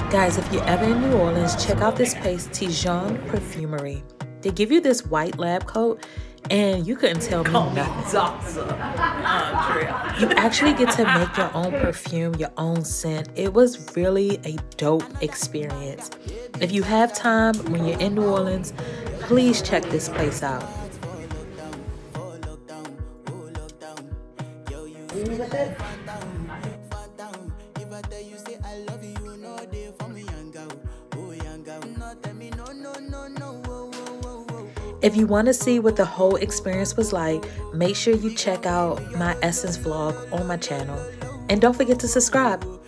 Guys, if you're ever in New Orleans, check out this place, Tijon Perfumery. They give you this white lab coat and you couldn't tell me nothing. You actually get to make your own perfume, your own scent. It was really a dope experience. If you have time when you're in New Orleans, please check this place out. If you want to see what the whole experience was like, make sure you check out my Essence vlog on my channel. And don't forget to subscribe.